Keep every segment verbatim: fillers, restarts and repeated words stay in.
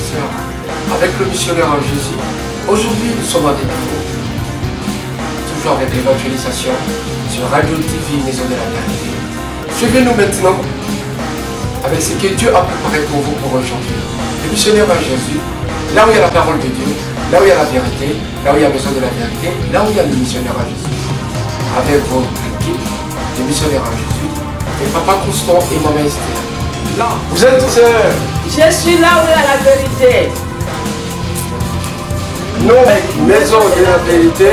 sœurs, avec le missionnaire en Jésus. Aujourd'hui, nous sommes en découverte. Toujours avec l'évangélisation sur Radio T V Maison de la Vérité. Suivez-nous maintenant avec ce que Dieu a préparé pour vous pour aujourd'hui. Le missionnaire en Jésus, là où il y a la parole de Dieu, là où il y a la vérité, là où il y a Maison de la Vérité, là où il y a le missionnaire en Jésus. Avec votre équipe, le missionnaire en Jésus, et Papa Constant et Maman Esther. Là, vous êtes tous sœurs. Je suis là où il y a la vérité. Nous, Maison de la Vérité.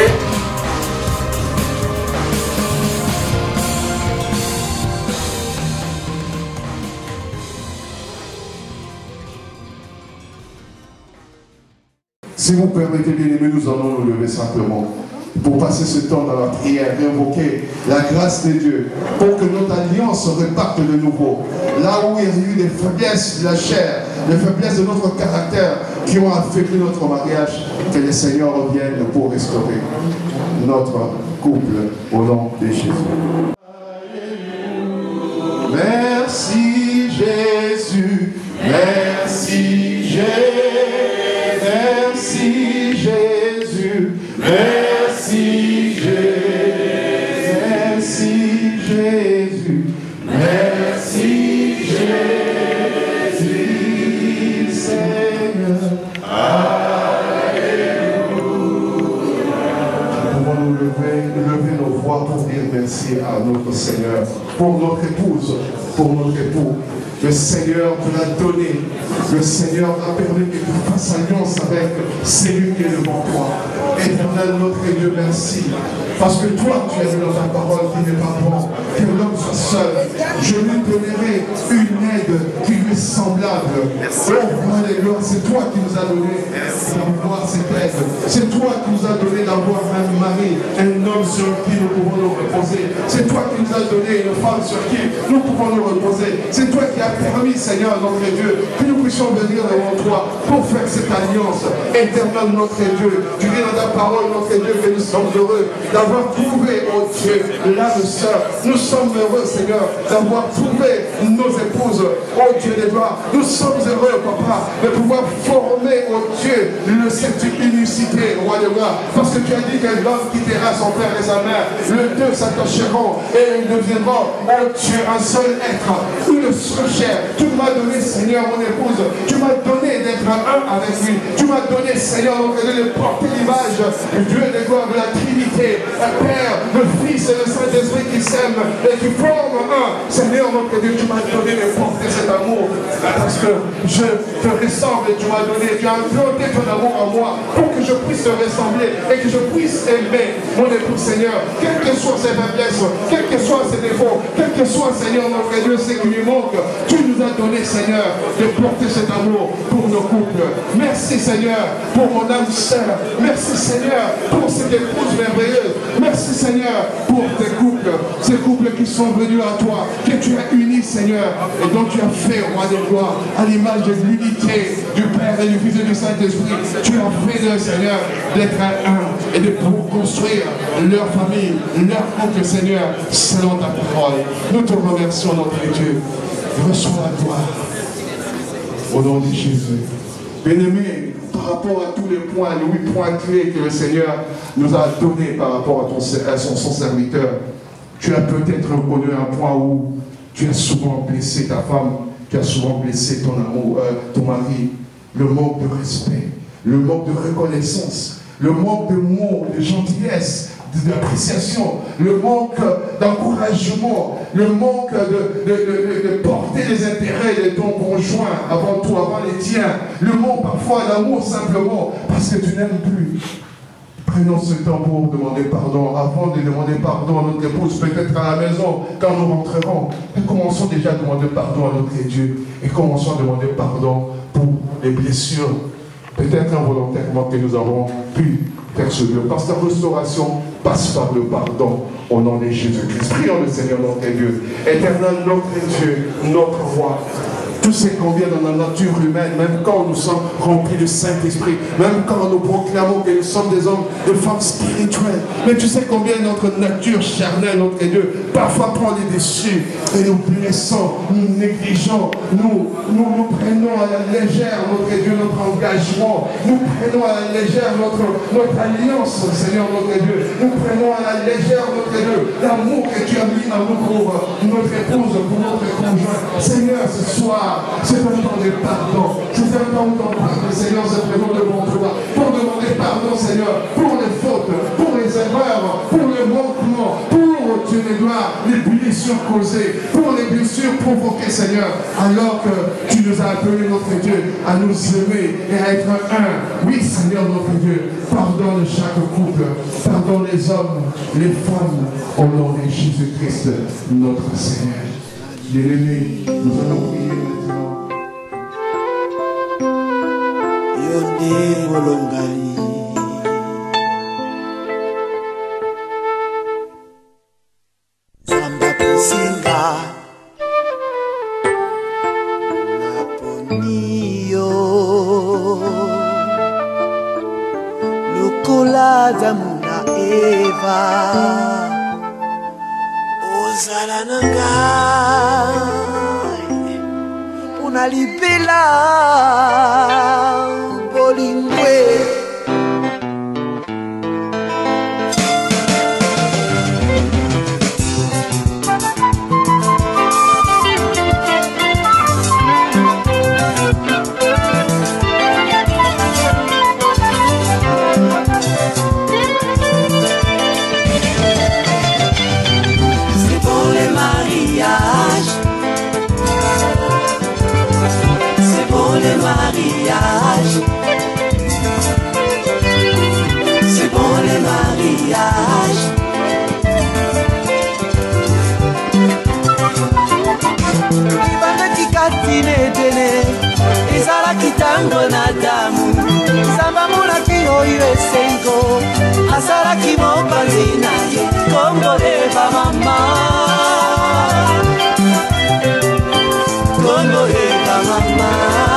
Si vous permettez, bien aimés, nous allons nous lever simplement pour passer ce temps dans la prière et invoquer la grâce de Dieu pour que notre alliance reparte de nouveau. Là où il y a eu des faiblesses de la chair, des faiblesses de notre caractère qui ont affaibli notre mariage, que le Seigneur revienne pour restaurer notre couple au nom de Jésus. Merci Jésus, merci Jésus, merci Jésus, merci Jésus, merci Jésus, merci Jésus, Seigneur. Alléluia. Nous pouvons nous lever, lever nos voix pour dire merci à notre Seigneur, pour notre épouse, pour notre époux. Le Seigneur te l'a donné. Le Seigneur a permis que tu fasses alliance avec celui qui est devant toi. Éternel, notre Dieu, merci. Parce que toi, tu as dit dans ta parole qu'il n'est pas bon que l'homme soit seul. Je lui donnerai une aide qui lui est semblable. Oh, gloire et gloire, c'est toi qui nous as donné d'avoir cette aide. C'est toi qui nous as donné d'avoir un mari, un homme sur qui nous pouvons nous reposer. C'est toi qui nous as donné une femme sur qui nous pouvons nous reposer. C'est toi qui as permis, Seigneur, notre Dieu, que nous puissions venir devant toi pour faire cette alliance. Éternel, notre Dieu, tu dis dans ta parole, notre Dieu, que nous sommes heureux d'avoir trouvé, oh Dieu, l'âme sœur. Nous sommes heureux, Seigneur, d'avoir trouvé nos épouses, oh Dieu des gloires. Nous sommes heureux, Papa, de pouvoir former, oh Dieu, le cette unicité, roi des gloires. Parce que tu as dit que l'homme quittera son père et sa mère, les deux s'attacheront et ils deviendront, oh Dieu, un seul être, une seule chair. Tu m'as donné, Seigneur, mon épouse, tu m'as donné d'être un avec lui. Tu m'as donné, Seigneur, mon Dieu, de porter l'image du Dieu des gloires de la Trinité, un Père, le Fils et le Saint-Esprit qui s'aiment et qui forment un. Seigneur, notre Dieu, tu m'as donné de porter cet amour parce que je te ressemble et tu m'as donné, tu as implanté ton amour en moi pour que je puisse te ressembler et que je puisse aimer mon époux, Seigneur, quelles que soient ses faiblesses, quels que soient ses défauts, quel que soit, Seigneur, notre Dieu, ce qui lui manque, tu nous as donné, Seigneur, de porter cet amour pour nos couples. Merci, Seigneur, pour mon âme sœur. Merci, Seigneur, pour cette épouse merveilleuse. Merci, Seigneur, pour tes couples, ces couples qui sont venus à toi, que tu as unis, Seigneur, et dont tu as fait, roi de gloire, à l'image de l'unité du Père et du Fils et du Saint-Esprit. Tu as fait d'eux, Seigneur, d'être un et de pour construire leur famille, leur couple, Seigneur, selon ta parole. Nous te remercions, notre Dieu. Reçois la gloire au nom de Jésus. Bien-aimé, par rapport à tous les points, les huit points clés que le Seigneur nous a donnés par rapport à, ton, à son, son serviteur, tu as peut-être reconnu un point où tu as souvent blessé ta femme, tu as souvent blessé ton amour, euh, ton mari, le manque de respect, le manque de reconnaissance, le manque de mots, de gentillesse, d'appréciation, le manque d'encouragement, le manque de, de, de, de porter les intérêts de ton conjoint avant tout, avant les tiens, le manque parfois d'amour simplement parce que tu n'aimes plus. Prenons ce temps pour demander pardon. Avant de demander pardon à notre épouse, peut-être à la maison, quand nous rentrerons, nous commençons déjà à demander pardon à notre Dieu et commençons à demander pardon pour les blessures, peut-être involontairement que nous avons pu percevoir. Parce que la restauration passe par le pardon au nom de Jésus-Christ. Prions le Seigneur notre Dieu. Éternel notre Dieu, notre roi. Tu sais combien dans la nature humaine, même quand nous sommes remplis du Saint-Esprit, même quand nous proclamons que nous sommes des hommes, des femmes spirituelles, mais tu sais combien notre nature charnelle, notre Dieu, parfois prend les dessus et nous blessons, nous négligeons, nous, nous, nous prenons à la légère, notre Dieu, notre engagement, nous prenons à la légère notre, notre alliance, Seigneur, notre Dieu, nous prenons à la légère, notre Dieu, l'amour que tu as mis en nous pour notre épouse, pour notre conjoint. Seigneur, ce soir, c'est un temps de pardon. C'est un temps où on parle, Seigneur, c'est vraiment devant toi. Pour demander pardon, Seigneur, pour les fautes, pour les erreurs, pour les manquements, pour, Dieu de gloire, les blessures causées, pour les blessures provoquées, Seigneur, alors que tu nous as appelés, notre Dieu, à nous aimer et à être un. Oui, Seigneur, notre Dieu, pardonne chaque couple, pardonne les hommes, les femmes, au nom de Jésus-Christ, notre Seigneur. Bien-aimés, nous allons prier maintenant. Yonde Molongali Samba Pisinga Naponio Lokola Damuna Eva Ozalananga Unalipela Bolingwe C'est bon les mariages, c'est bon les mariages, c'est bon les mariages. Ibanda katine tene, izala kitango na damu, samba muna kihoyo esengo, asala kimopanzi naye, Kongo eva mama, Kongo eva mama.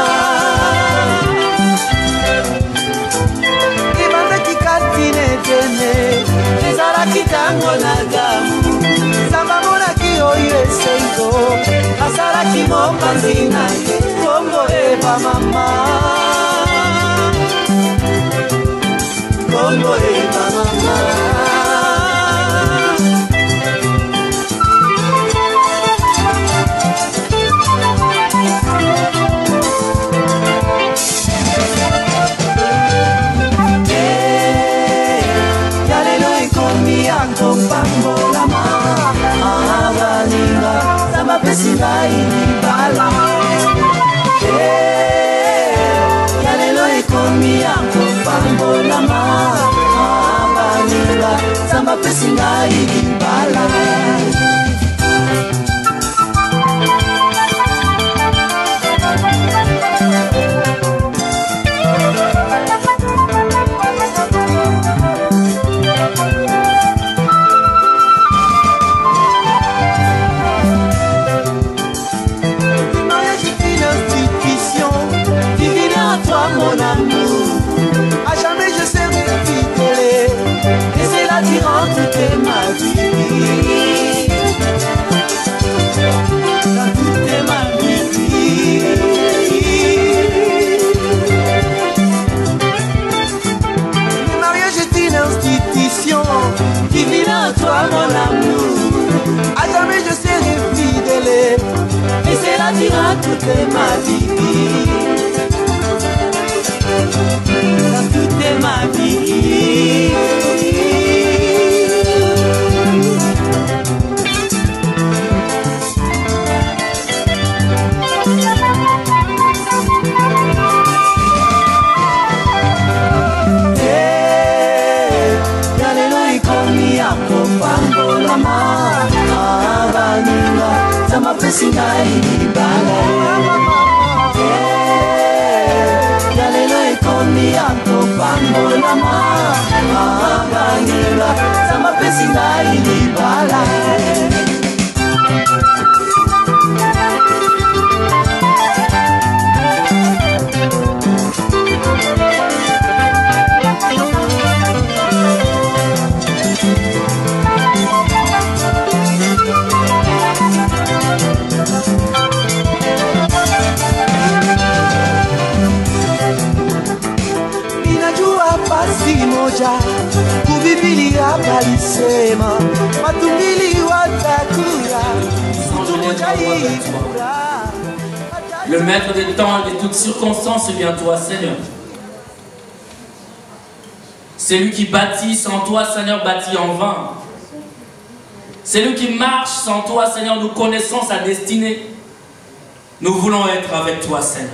Ibanda kikatine tene, izala kitango na damu, samba muna kihoyo esengo, asala kimopanzi naye, Kongo eva mama, Kongo eva mama. Pambolama, avaninga, samba pesinga inibala. Yalelo ikomi yango pambolama, avaninga, samba pesinga inibala. Mon amour, à jamais je serai fidèle, et c'est là durant toute ma vie, dans toute ma vie. Le mariage est une institution divine à toi, mon amour, à jamais je serai fidèle, et c'est là durant toute ma vie. Dans toute ma vie. Yalelo ikomi yako pambolama, avaninga, sama pesinga inibala. Yalelo ikomi yako pambolama, avaninga, sama pesinga inibala. toi. Le maître des temps et de toutes circonstances, c'est bien toi, Seigneur. C'est lui qui bâtit, sans toi, Seigneur, bâtit en vain. C'est lui qui marche, sans toi, Seigneur, nous connaissons sa destinée. Nous voulons être avec toi, Seigneur.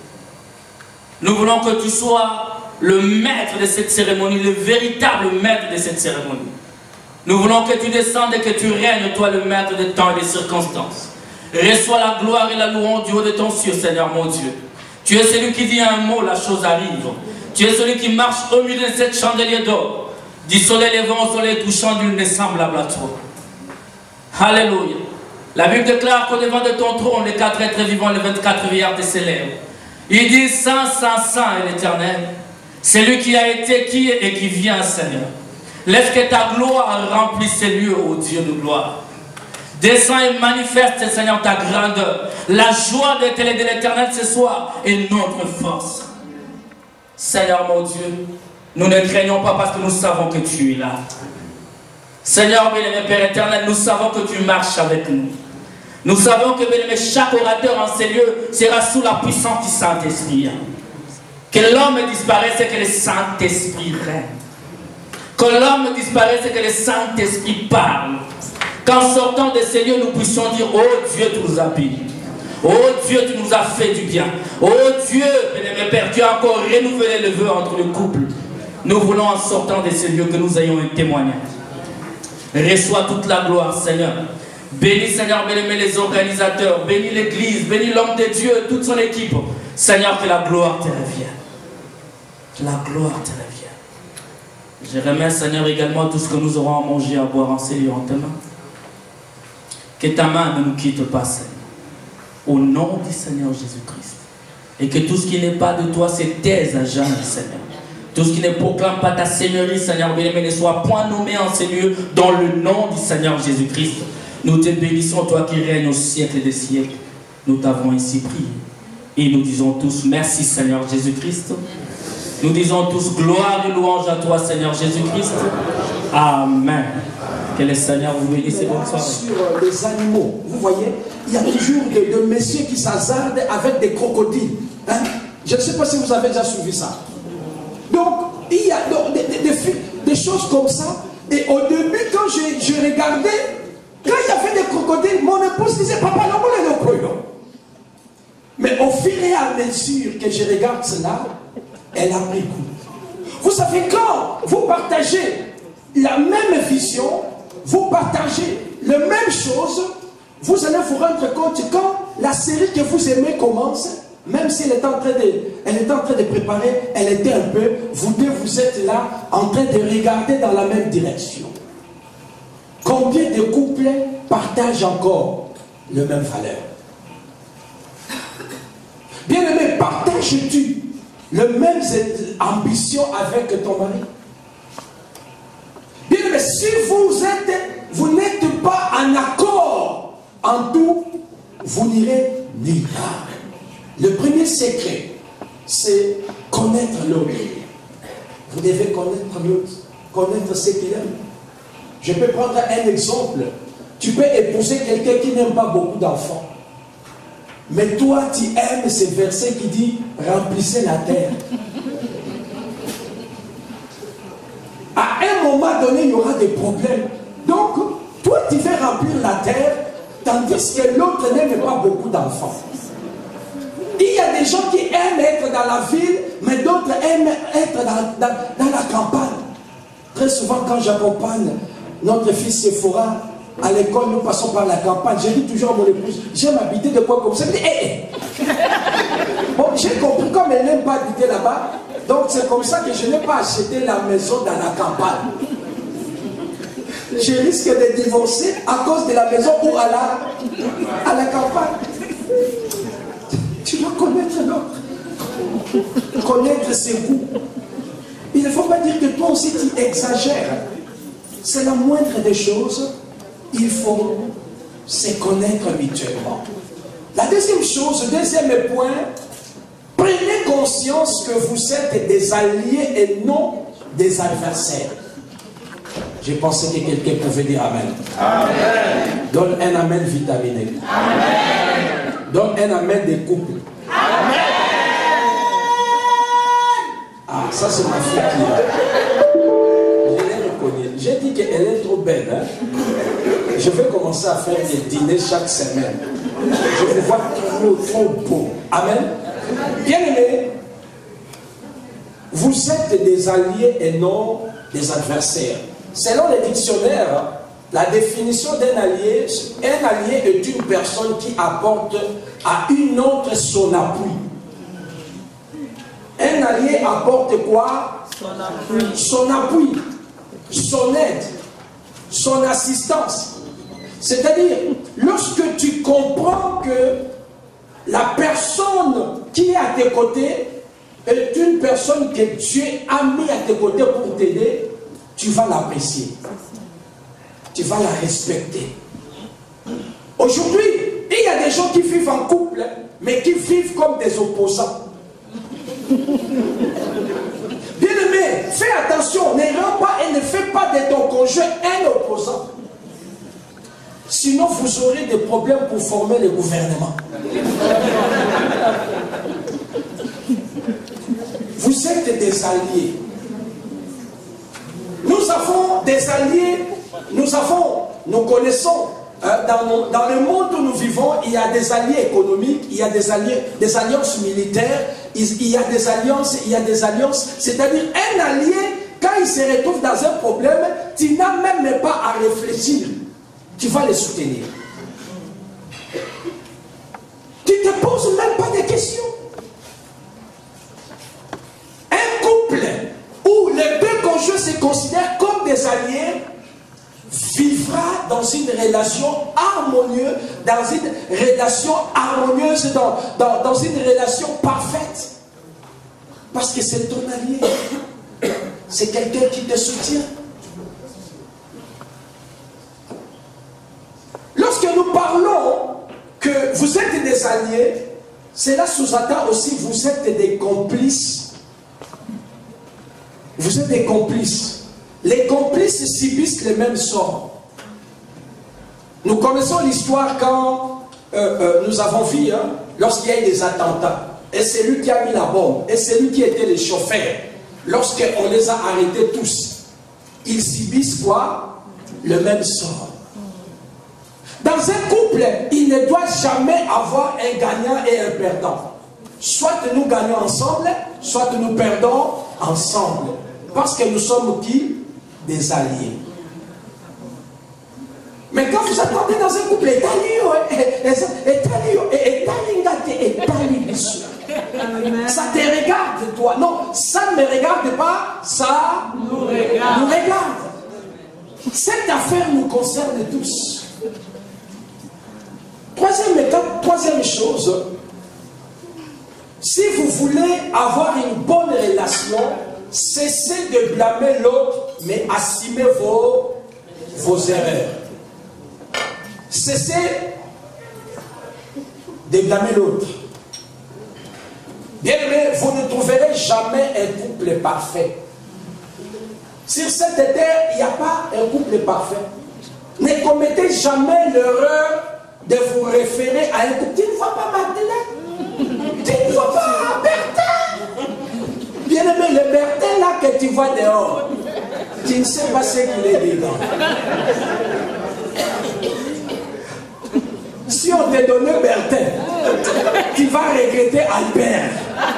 Nous voulons que tu sois le maître de cette cérémonie, le véritable maître de cette cérémonie. Nous voulons que tu descendes et que tu règnes, toi, le maître des temps et des circonstances. Reçois la gloire et la louange du haut de ton ciel, Seigneur, mon Dieu. Tu es celui qui dit un mot, la chose arrive. Tu es celui qui marche au milieu de cette chandelier d'or. Du soleil levant au soleil touchant, d'une n'est semblable à toi. Alléluia. La Bible déclare qu'au devant de ton trône, les quatre êtres vivants, les vingt-quatre vieillards te célèbrent. Il dit, Saint, Saint, Saint est l'Éternel. C'est lui qui a été, qui est et qui vient, Seigneur. Laisse que ta gloire remplisse ces lieux, ô Dieu de gloire. Descends et manifeste, Seigneur, ta grandeur. La joie de l'Éternel ce soir est notre force. Seigneur, mon Dieu, nous ne craignons pas parce que nous savons que tu es là. Seigneur, bien-aimé Père éternel, nous savons que tu marches avec nous. Nous savons que, bien-aimé, chaque orateur en ces lieux sera sous la puissance du Saint-Esprit. Que l'homme disparaisse et que le Saint-Esprit règne. Que l'homme disparaisse et que le Saint-Esprit parle. Qu'en sortant de ces lieux, nous puissions dire, oh Dieu, tu nous as bénis. Oh Dieu, tu nous as fait du bien. Oh Dieu, bien-aimé Père, tu as encore renouvelé le vœu entre le couple. Nous voulons en sortant de ces lieux que nous ayons un témoignage. Reçois toute la gloire, Seigneur. Bénis, Seigneur, bien-aimé, les organisateurs. Bénis l'église, bénis l'homme de Dieu, toute son équipe. Seigneur, que la gloire te revienne. Que la gloire te revienne. Je remets, Seigneur, également tout ce que nous aurons à manger, à boire en ces lieux en tes mains. Que ta main ne nous quitte pas, Seigneur. Au nom du Seigneur Jésus-Christ. Et que tout ce qui n'est pas de toi se taise à jamais, Seigneur. Tout ce qui ne proclame pas ta Seigneurie, Seigneur bien-aimé, ne soit point nommé en ces lieux dans le nom du Seigneur Jésus-Christ. Nous te bénissons, toi qui règnes au siècle des siècles. Nous t'avons ainsi prié. Et nous disons tous merci, Seigneur Jésus-Christ. Nous disons tous gloire et louange à toi, Seigneur Jésus-Christ. Amen. Que le Seigneur vous bénisse et bonne soirée. Sur les animaux, vous voyez, il y a toujours des, des messieurs qui s'hasardent avec des crocodiles. Hein? Je ne sais pas si vous avez déjà suivi ça. Donc, il y a donc, des, des, des, des choses comme ça. Et au début, quand je, je regardais, quand il y avait des crocodiles, mon épouse disait, papa, non, on est le Mais au fur et à mesure que je regarde cela, elle a pris goût. Vous savez, quand vous partagez la même vision, vous partagez la même chose, vous allez vous rendre compte que quand la série que vous aimez commence, même si elle est en train de, elle est en train de préparer, elle était un peu, vous deux, vous êtes là, en train de regarder dans la même direction. Combien de couples partagent encore la même valeur? Bien aimé, partages-tu la même ambition avec ton mari? Bien aimé, si vous êtes, vous n'êtes pas en accord en tout, vous n'irez nulle part. Le premier secret, c'est connaître l'autre. Vous devez connaître l'autre, connaître ce qu'il aime. Je peux prendre un exemple. Tu peux épouser quelqu'un qui n'aime pas beaucoup d'enfants. Mais toi, tu aimes ce verset qui dit « Remplissez la terre ». À un moment donné, il y aura des problèmes. Donc, toi, tu veux remplir la terre, tandis que l'autre n'aime pas beaucoup d'enfants. Il y a des gens qui aiment être dans la ville, mais d'autres aiment être dans, dans, dans la campagne. Très souvent, quand j'accompagne notre fils Sephora à l'école, nous passons par la campagne. Je dis toujours à mon épouse, j'aime habiter de quoi comme ça. Elle dit, hé, hé. Bon, j'ai compris, comme elle n'aime pas habiter là-bas, donc c'est comme ça que je n'ai pas acheté la maison dans la campagne. Je risque de divorcer à cause de la maison ou à la, à la campagne. Tu dois connaître l'autre, connaître ses goûts. Il ne faut pas dire que toi aussi tu exagères. C'est la moindre des choses. Il faut se connaître mutuellement. La deuxième chose, deuxième point, prenez conscience que vous êtes des alliés et non des adversaires. J'ai pensé que quelqu'un pouvait dire Amen. Amen. Donne un Amen vitaminé. Amen. Donc un amen des couples. Amen. Ah, ça c'est ma fille qui est. Je l'ai reconnue. J'ai dit qu'elle est trop belle. Hein? Je vais commencer à faire des dîners chaque semaine. Je vous vois trop, trop beau. Amen. Bien aimé, vous êtes des alliés et non des adversaires. Selon les dictionnaires, la définition d'un allié, un allié est une personne qui apporte à une autre son appui. Un allié apporte quoi? Son appui. Son appui, son aide, son assistance. C'est-à-dire, lorsque tu comprends que la personne qui est à tes côtés est une personne que Dieu a mis à tes côtés pour t'aider, tu vas l'apprécier. Tu vas la respecter. Aujourd'hui, il y a des gens qui vivent en couple, mais qui vivent comme des opposants. Bien-aimé, fais attention, ne rends pas et ne fais pas de ton conjoint un opposant. Sinon, vous aurez des problèmes pour former le gouvernement. Vous êtes des alliés. Nous avons des alliés, nous avons, nous connaissons, hein, dans, dans le monde où nous vivons, il y a des alliés économiques, il y a des, alliés, des alliances militaires, il, il y a des alliances, il y a des alliances, c'est-à-dire un allié, quand il se retrouve dans un problème, tu n'as même pas à réfléchir. Tu vas les soutenir. Tu ne te poses même pas de questions. Un couple où les deux conjoints se considèrent comme des alliés vivra dans une relation harmonieuse, dans une relation harmonieuse, dans, dans, dans une relation parfaite. Parce que c'est ton allié. C'est quelqu'un qui te soutient. Lorsque nous parlons que vous êtes des alliés, cela sous-entend aussi vous êtes des complices. Vous êtes des complices. Les complices subissent les mêmes sorts. Nous connaissons l'histoire quand euh, euh, nous avons vu, hein, lorsqu'il y a eu des attentats, et c'est lui qui a mis la bombe, et c'est lui qui était le chauffeur. Lorsqu'on les a arrêtés tous, ils subissent quoi? Le même sort. Dans un couple, il ne doit jamais avoir un gagnant et un perdant. Soit nous gagnons ensemble, soit nous perdons ensemble. Parce que nous sommes qui? Des alliés. Mais quand vous attendez dans un couple, ça te regarde, toi. Non, ça ne me regarde pas, ça nous regarde. Nous regarde. Cette affaire nous concerne tous. Troisième étape, troisième chose, si vous voulez avoir une bonne relation, cessez de blâmer l'autre, mais assumez vos, vos erreurs. Cessez de blâmer l'autre. Bien aimé, vous ne trouverez jamais un couple parfait. Sur cette terre, il n'y a pas un couple parfait. Ne commettez jamais l'erreur de vous référer à un couple. Tu ne vois pas Madeleine? Tu ne vois pas Bertin? Bien aimé, le Bertin là que tu vois dehors, tu ne sais pas ce qu'il est dedans. Si on te donnait Bertin, tu vas regretter Albert.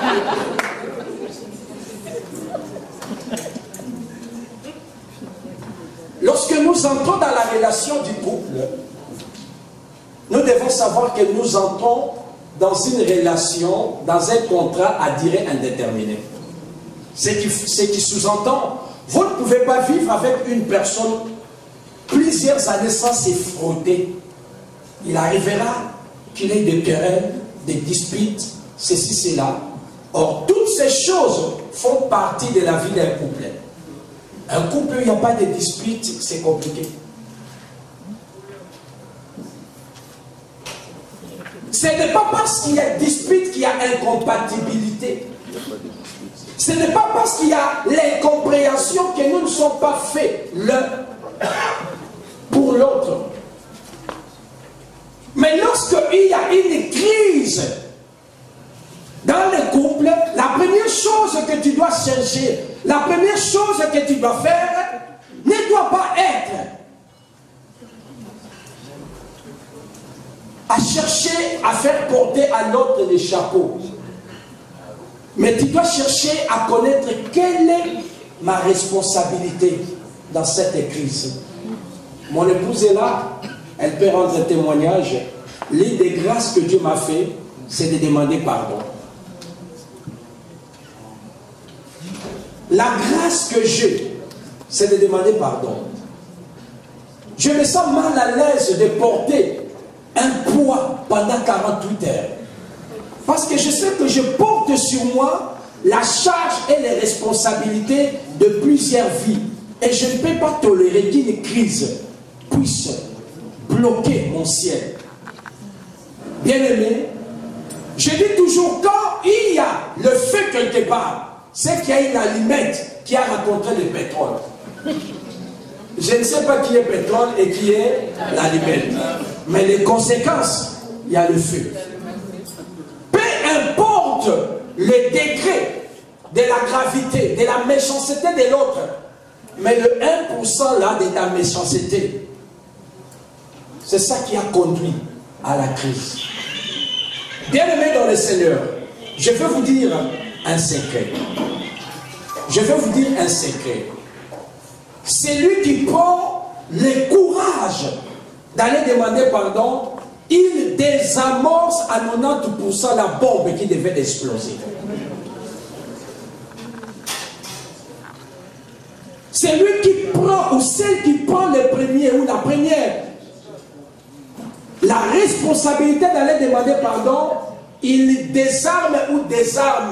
Lorsque nous entrons dans la relation du couple, nous devons savoir que nous entrons dans une relation, dans un contrat à durée indéterminée. Ce qui, ce qui sous-entend, vous ne pouvez pas vivre avec une personne plusieurs années sans se frotter. Il arrivera qu'il ait des querelles, des disputes, ceci, cela. Or, toutes ces choses font partie de la vie d'un couple. Un couple où il n'y a pas de disputes, c'est compliqué. Ce n'est pas parce qu'il y a dispute qu'il y a incompatibilité. Ce n'est pas parce qu'il y a l'incompréhension que nous ne sommes pas faits l'un pour l'autre. Mais lorsqu'il y a une crise dans le couple, la première chose que tu dois chercher, la première chose que tu dois faire, ne doit pas être à chercher à faire porter à l'autre les chapeaux. Mais tu dois chercher à connaître quelle est ma responsabilité dans cette crise. Mon épouse est là, elle peut rendre un témoignage. L'une des grâces que Dieu m'a fait, c'est de demander pardon. La grâce que j'ai, c'est de demander pardon. Je me sens mal à l'aise de porter un poids pendant quarante-huit heures. Parce que je sais que je porte sur moi la charge et les responsabilités de plusieurs vies. Et je ne peux pas tolérer qu'une crise puisse bloquer mon ciel. Bien-aimé, je dis toujours, quand il y a le feu quelque part, c'est qu'il y a une allumette qui a rencontré le pétrole. Je ne sais pas qui est pétrole et qui est l'allumette. Mais les conséquences, il y a le feu. Peu importe le degré de la gravité, de la méchanceté de l'autre, mais le un pour cent là de ta méchanceté, c'est ça qui a conduit à la crise. Bien-aimé dans le Seigneur, je vais vous dire un secret. Je vais vous dire un secret. C'est lui qui prend le courage d'aller demander pardon, il désamorce à quatre-vingt-dix pour cent la bombe qui devait exploser. C'est lui qui prend, ou celle qui prend le premier, ou la première, la responsabilité d'aller demander pardon, il désarme ou désarme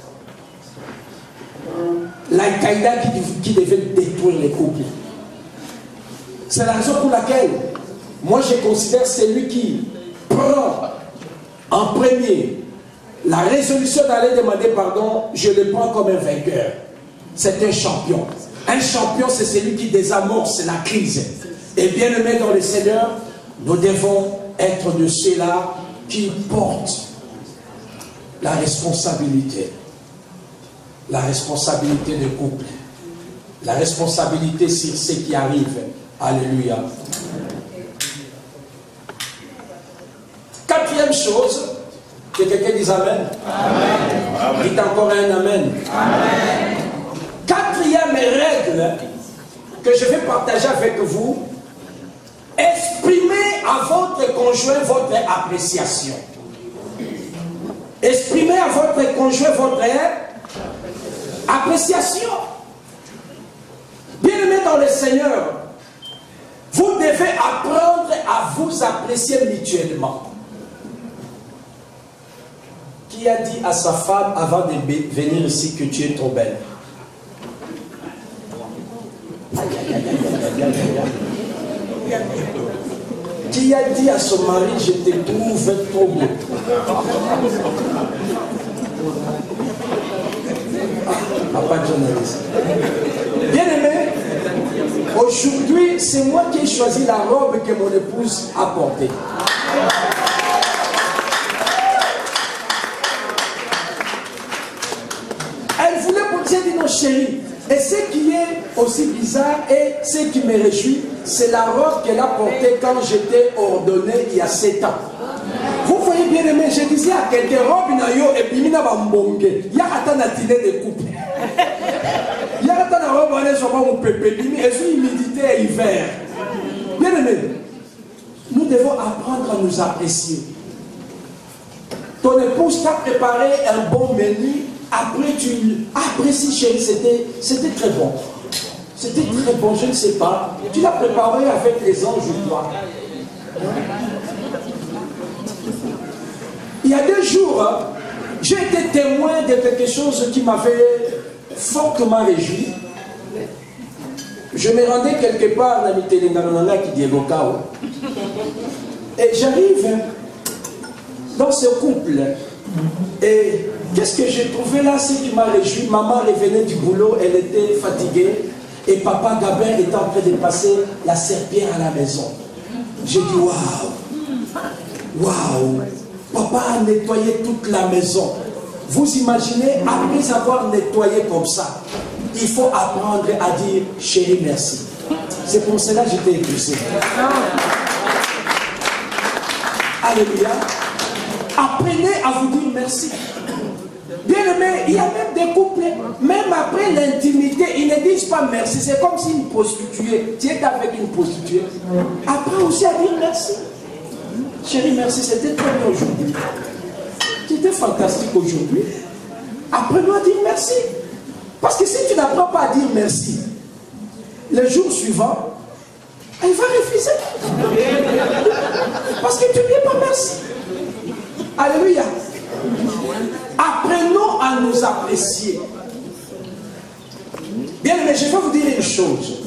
l'Al-Qaïda qui, qui devait détruire les couples. C'est la raison pour laquelle moi je considère celui qui prend en premier la résolution d'aller demander pardon, je le prends comme un vainqueur. C'est un champion. Un champion, c'est celui qui désamorce la crise. Et bien aimé dans le Seigneur, nous devons être de ceux-là qui portent la responsabilité. La responsabilité du couple. La responsabilité sur ce qui arrive. Alléluia. Quatrième chose, que quelqu'un dise Amen. Amen. Dites encore un Amen. Amen. Quatrième règle que je vais partager avec vous, exprimez à votre conjoint votre appréciation. Exprimez à votre conjoint votre appréciation. Bien-aimé dans le Seigneur, vous devez apprendre à vous apprécier mutuellement. Qui a dit à sa femme avant de venir ici que tu es trop belle? Qui a dit à son mari je te trouve trop beau? Papa journaliste. Bien aimé, aujourd'hui c'est moi qui ai choisi la robe que mon épouse a portée. Elle voulait porter, j'ai dit non chérie. Et ce qui est aussi bizarre et ce qui me réjouit, c'est la robe qu'elle a portée quand j'étais ordonné il y a sept ans. Vous voyez bien aimé, je disais à quelqu'un, robe nayo et puis mina bambonge. Il y a un atelier de coupe. Il y a un robe on est sur mon pépé, et sur humidité et hiver. Bien aimé, nous devons apprendre à nous apprécier. Ton épouse t'a préparé un bon menu. Après, tu apprécies, chérie, c'était très bon. C'était très bon, je ne sais pas. Tu l'as préparé avec les anges ou quoi? Il y a deux jours, hein, j'ai été témoin de quelque chose qui m'avait fortement réjoui. Je me rendais quelque part dans le qui dit Gokao. Et j'arrive dans ce couple. Et qu'est-ce que j'ai trouvé là, ce qui m'a réjoui? Maman revenait du boulot, elle était fatiguée. Et papa Gabin était en train de passer la serpillère à la maison. J'ai dit waouh! Waouh! Papa a nettoyé toute la maison. Vous imaginez, après avoir nettoyé comme ça, il faut apprendre à dire chérie, merci. C'est pour cela que j'étais épuisé. Alléluia. Apprenez à vous dire merci. Bien aimé, il y a même des couples, même après l'intimité, ils ne disent pas merci. C'est comme si une prostituée, tu es avec une prostituée. Apprends aussi à dire merci. Chérie, merci, c'était très bien aujourd'hui. C'était fantastique aujourd'hui. Apprenons à dire merci. Parce que si tu n'apprends pas à dire merci, le jour suivant, elle va refuser. Parce que tu ne dis pas merci. Alléluia. Apprenons à nous apprécier. Bien, mais je vais vous dire une chose.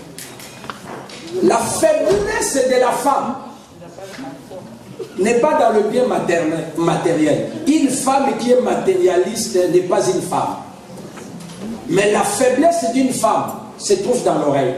La faiblesse de la femme n'est pas dans le bien matériel. Une femme qui est matérialiste n'est pas une femme. Mais la faiblesse d'une femme se trouve dans l'oreille.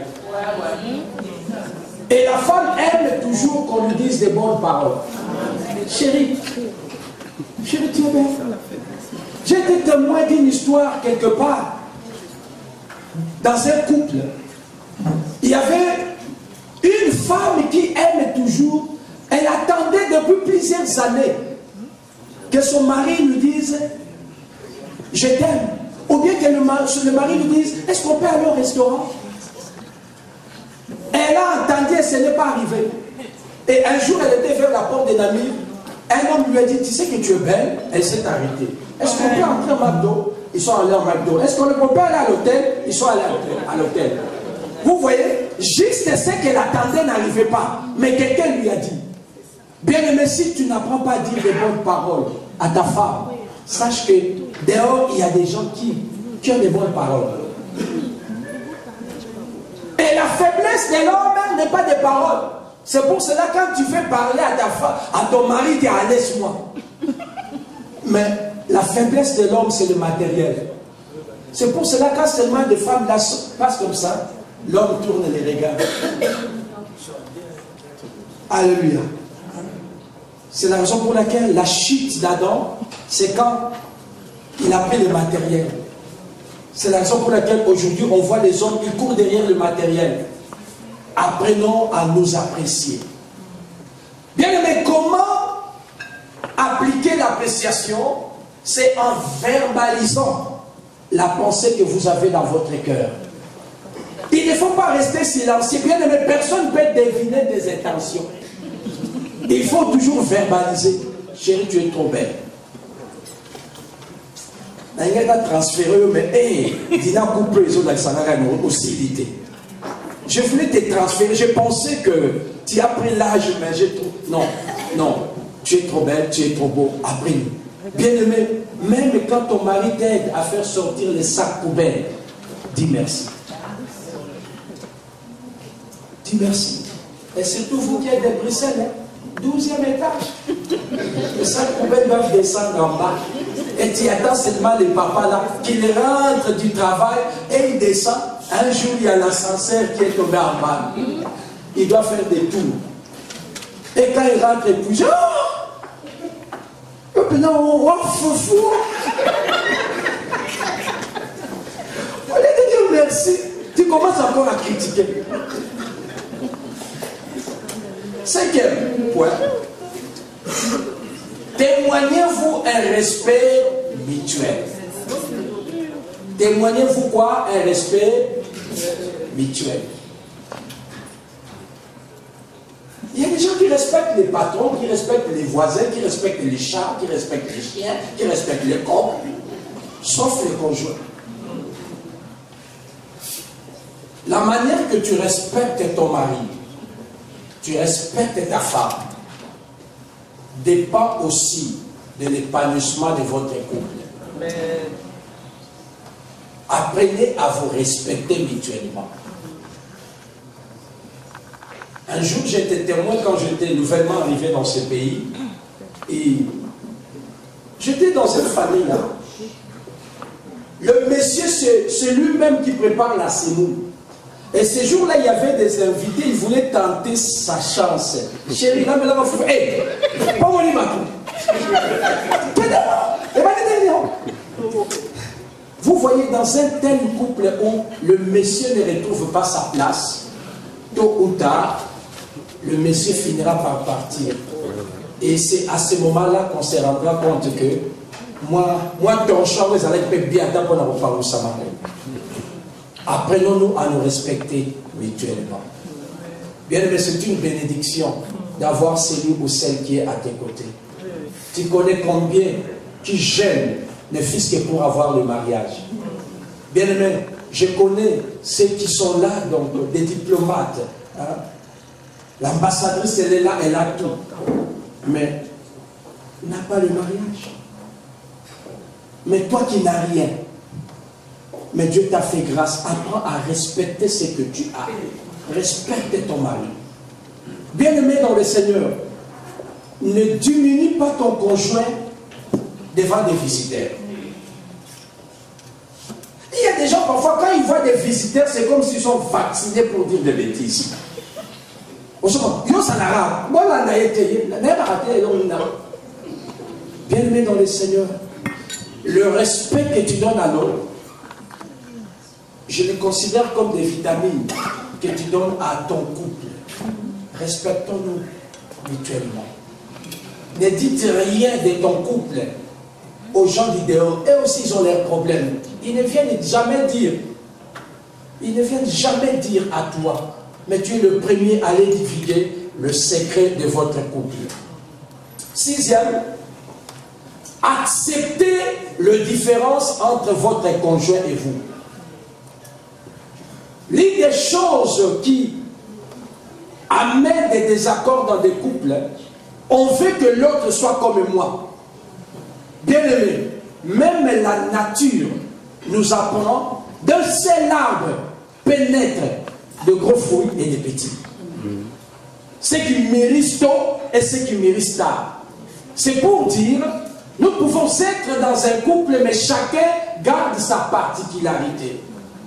Et la femme aime toujours qu'on lui dise des bonnes paroles. Chérie, chérie, tu es belle. J'ai été témoin d'une histoire quelque part. Dans un couple, il y avait une femme qui aime toujours. Elle attendait depuis plusieurs années que son mari lui dise « Je t'aime ». Ou bien que le mari, le mari lui dise « Est-ce qu'on peut aller au restaurant ?» Elle a entendu et ce n'est pas arrivé. Et un jour, elle était vers la porte d'un ami. Un homme lui a dit « Tu sais que tu es belle ?» Elle s'est arrêtée. « Est-ce qu'on peut entrer au McDo ?» Ils sont allés au McDo. « Est-ce qu'on peut aller à l'hôtel ?» Ils sont allés à l'hôtel. Vous voyez, juste ce qu'elle attendait n'arrivait pas. Mais quelqu'un lui a dit « Bien-aimé, si tu n'apprends pas à dire des bonnes paroles à ta femme, sache que dehors, il y a des gens qui, qui ont des bonnes paroles. » Et la faiblesse de l'homme n'est pas des paroles. C'est pour cela quand tu fais parler à ta femme, à ton mari, tu es à laisse-moi. Mais la faiblesse de l'homme, c'est le matériel. C'est pour cela quand seulement des femmes là passent comme ça, l'homme tourne les regards. Alléluia. C'est la raison pour laquelle la chute d'Adam, c'est quand il a pris le matériel. C'est la raison pour laquelle aujourd'hui on voit les hommes qui courent derrière le matériel. Apprenons à nous apprécier. Bien aimé, comment appliquer l'appréciation? C'est en verbalisant la pensée que vous avez dans votre cœur. Il ne faut pas rester silencieux. Bien aimé, personne ne peut deviner tes intentions. Il faut toujours verbaliser. Chérie, tu es trop belle. Il y a transféré, mais hey, Dina coupé les autres aussi. Je voulais te transférer. Je pensais que tu as pris l'âge, mais j'ai trop. Non, non. Tu es trop belle, tu es trop beau. Après, bien aimé, même quand ton mari t'aide à faire sortir les sacs poubelles, dis merci. Dis merci. Et surtout vous qui êtes de Bruxelles, hein, douzième étage. Les sacs poubelles doivent descendre en bas. Et tu attends seulement les papas là, qu'ils rentrent du travail et ils descendent. Un jour, il y a l'ascenseur qui est tombé en bas. Il doit faire des tours. Et quand il rentre, il bouge. Oh, maintenant, on voit foufou. Au lieu de dire merci, tu commences encore à critiquer. Cinquième point. Témoignez-vous un respect mutuel. Témoignez-vous quoi? Un respect mutuel. Il y a des gens qui respectent les patrons, qui respectent les voisins, qui respectent les chats, qui respectent les chiens, qui respectent les coqs, sauf les conjoints. La manière que tu respectes ton mari, tu respectes ta femme, dépend aussi de l'épanouissement de votre couple. Apprenez à vous respecter mutuellement. Un jour, j'étais témoin quand j'étais nouvellement arrivé dans ce pays. Et j'étais dans cette famille-là. Le monsieur, c'est lui-même qui prépare la semoule. Et ce jour-là, il y avait des invités, ils voulaient tenter sa chance. Chérie, là, maintenant, il faut... Hé, pas mon imatou. Vous voyez, dans un tel couple où le monsieur ne retrouve pas sa place, tôt ou tard, le monsieur finira par partir. Et c'est à ce moment-là qu'on se rendra compte que moi, moi ton champ, vous allez bien attendre pour nous parler ça. Apprenons-nous à nous respecter mutuellement. Bien aimé, c'est une bénédiction d'avoir celui ou celle qui est à tes côtés. Tu connais combien qui gênent ne fût-ce que pour avoir le mariage. Bien aimé, je connais ceux qui sont là, donc des diplomates. Hein? L'ambassadrice, elle est là, elle a tout. Mais n'a pas le mariage. Mais toi qui n'as rien, mais Dieu t'a fait grâce, apprends à respecter ce que tu as. Respecte ton mari. Bien-aimé dans le Seigneur, ne diminue pas ton conjoint devant des visiteurs. Il y a des gens, parfois, quand ils voient des visiteurs, c'est comme s'ils sont vaccinés pour dire des bêtises. Bien-aimé dans le Seigneur, le respect que tu donnes à l'autre, je le considère comme des vitamines que tu donnes à ton couple. Respectons-nous mutuellement. Ne dites rien de ton couple aux gens du dehors. Eux aussi, ils ont leurs problèmes. Ils ne viennent jamais dire. Ils ne viennent jamais dire à toi. Mais tu es le premier à aller divulguer le secret de votre couple. Sixième, acceptez la différence entre votre conjoint et vous. L'une des choses qui amènent des désaccords dans des couples, on veut que l'autre soit comme moi. Bien aimé, même la nature nous apprend d'un seul arbre pénètre de gros fruits et de petits. Ce qui mérite tôt et ce qui mérite tard. C'est pour dire, nous pouvons être dans un couple, mais chacun garde sa particularité.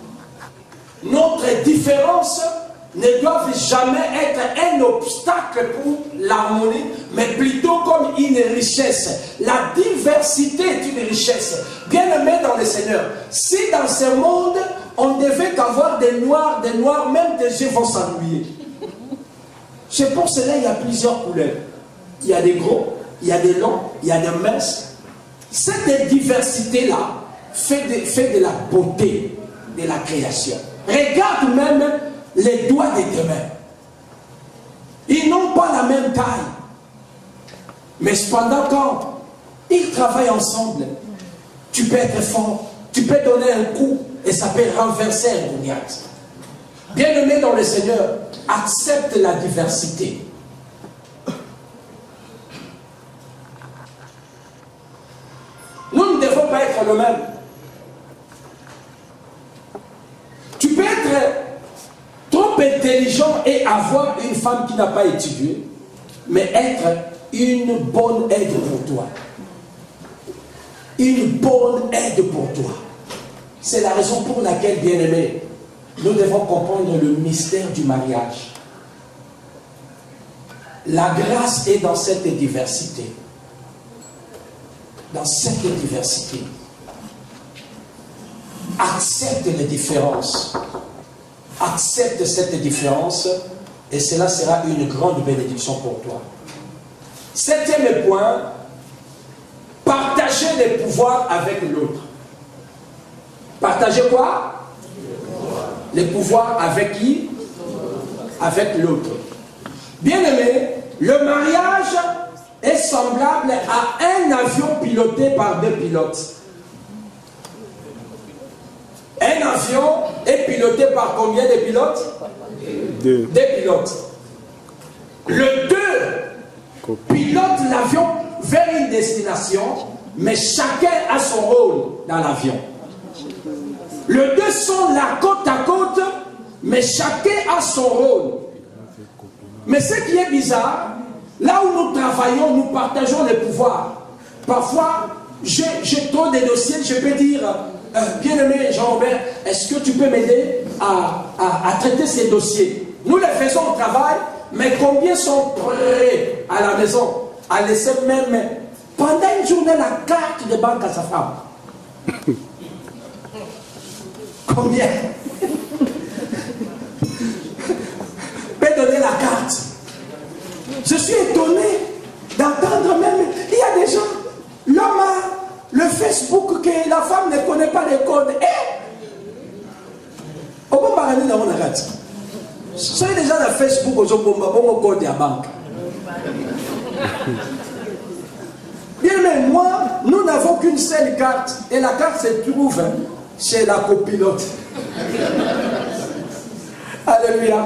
Notre différence ne doit jamais être un obstacle pour l'harmonie, mais plutôt comme une richesse. La diversité est une richesse. Bien aimé dans le Seigneur, si dans ce monde, on devait avoir des noirs, des noirs, même des yeux vont s'ennuyer. C'est pour cela qu'il y a plusieurs couleurs. Il y a des gros, il y a des longs, il y a des minces. Cette diversité-là fait de, fait de la beauté de la création. Regarde même les doigts de tes mains. Ils n'ont pas la même taille. Mais cependant, quand ils travaillent ensemble, tu peux être fort, tu peux donner un coup et ça peut renverser un Goliath. Bien-aimé dans le Seigneur, accepte la diversité. Nous ne devons pas être le même. Tu peux être trop intelligent et avoir une femme qui n'a pas étudié, mais être une bonne aide pour toi. Une bonne aide pour toi. C'est la raison pour laquelle, bien-aimés, nous devons comprendre le mystère du mariage. La grâce est dans cette diversité. Dans cette diversité. Accepte les différences. Accepte cette différence et cela sera une grande bénédiction pour toi. Septième point, partager les pouvoirs avec l'autre. Partager quoi? Les pouvoirs avec qui? Avec l'autre. Bien aimé, le mariage est semblable à un avion piloté par deux pilotes. Un avion est piloté par combien de pilotes? Deux. Deux pilotes. Le deux pilote l'avion vers une destination, mais chacun a son rôle dans l'avion. Les deux sont là côte à côte, mais chacun a son rôle. Mais ce qui est bizarre, là où nous travaillons, nous partageons les pouvoirs. Parfois, j'ai trop de dossiers, je peux dire, euh, bien-aimé Jean-Robert, est-ce que tu peux m'aider? à, à, à traiter ces dossiers. Nous les faisons au travail, mais combien sont prêts à la maison à laisser même pendant une journée la carte de banque à sa femme? Combien? Peut donner la carte. Je suis étonné d'entendre même, il y a des gens, l'homme a le Facebook que la femme ne connaît pas les codes. Eh! Au bon barani dans mon arrêt. Soyez déjà dans Facebook aux Obomba, bon code de la banque. Bien, mais moi, nous n'avons qu'une seule carte. Et la carte se trouve chez la copilote. Alléluia.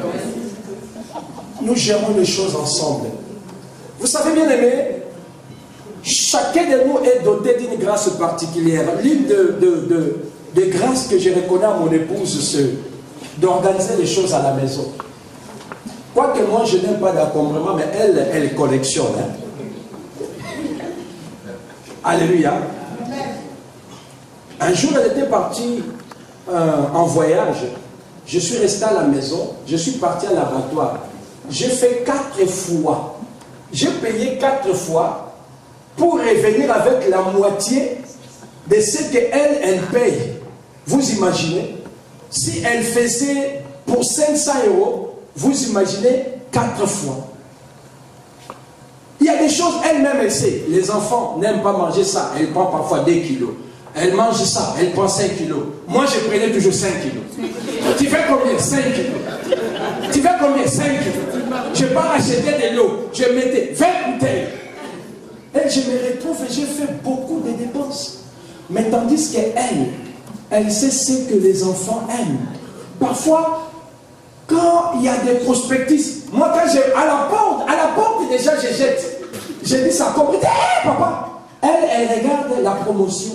Nous gérons les choses ensemble. Vous savez, bien aimé, chacun de nous est doté d'une grâce particulière. L'une de, de, de, de grâces que je reconnais à mon épouse, c'est d'organiser les choses à la maison. Quoique moi, je n'aime pas d'encombrement, mais elle, elle collectionne. Hein. Alléluia. Un jour, elle était partie euh, en voyage. Je suis resté à la maison. Je suis parti à l'abattoir. J'ai fait quatre fois. J'ai payé quatre fois pour revenir avec la moitié de ce qu'elle, elle paye. Vous imaginez? Si elle faisait pour cinq cents euros, vous imaginez quatre fois. Il y a des choses, elle-même, elle sait. Les enfants n'aiment pas manger ça. Elle prend parfois deux kilos. Elle mange ça, elle prend cinq kilos. Moi, je prenais toujours cinq kilos. Tu fais combien? cinq kilos. Tu fais combien? cinq kilos. Je pars acheter de l'eau. Je mettais vingt bouteilles. Et je me retrouve et j'ai fait beaucoup de dépenses. Mais tandis qu'elle, elle sait ce que les enfants aiment. Parfois, quand il y a des prospectus, moi quand j'ai à la porte, à la porte déjà je jette. Je dis ça comme, hé hey, papa. Elle, elle regarde la promotion.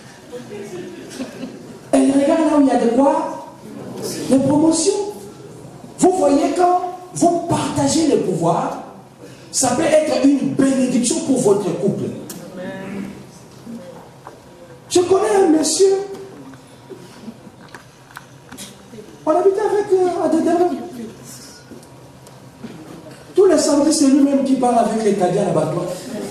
Elle regarde là où il y a de quoi? Les promotions. Vous voyez, quand vous partagez le pouvoir, ça peut être une bénédiction pour votre couple. Je connais un monsieur. On habitait avec euh, Adedara. Tous les samedis, c'est lui-même qui parle avec les Cadiens à l'abattoir.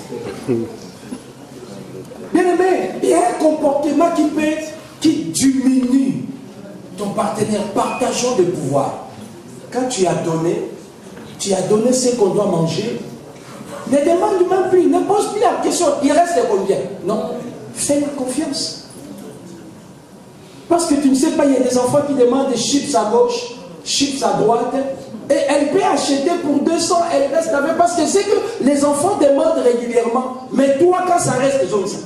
Bien aimé, il y a un comportement qui peut, qui diminue ton partenaire. Partageons le pouvoir. Quand tu as donné, tu as donné ce qu'on doit manger. Ne demande même plus, ne pose plus la question, il reste combien? Non, fais-la confiance. Parce que tu ne sais pas, il y a des enfants qui demandent des chips à gauche, chips à droite, et elle peut acheter pour deux cents, elle reste avec, parce que c'est que les enfants demandent régulièrement. Mais toi, quand ça reste comme ça.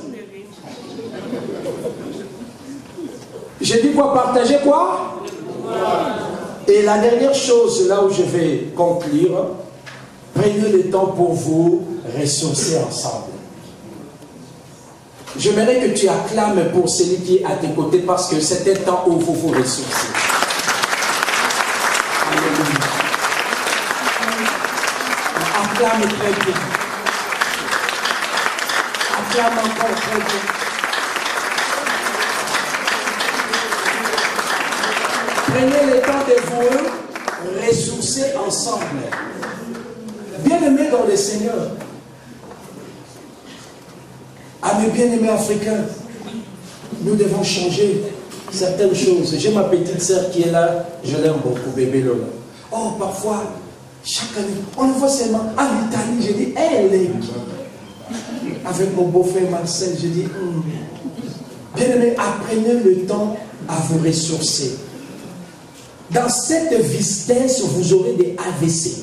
J'ai dit quoi? Partager quoi? Et la dernière chose, là où je vais conclure, prenez le temps pour vous ressourcer ensemble. J'aimerais que tu acclames pour celui qui est à tes côtés, parce que c'est un temps où vous vous ressourcez. Alléluia. Acclame très bien. Acclame encore très bien. Prenez le temps de vous ressourcer ensemble. Bien-aimés dans le Seigneur, à mes bien-aimés africains, nous devons changer certaines choses. J'ai ma petite sœur qui est là, je l'aime beaucoup, bébé Lola. Oh, parfois, chaque année, on le voit seulement en Italie, je dis, elle est. Avec mon beau-frère Marcel, je dis, hum. Bien-aimés, apprenez le temps à vous ressourcer. Dans cette vitesse, vous aurez des A V C.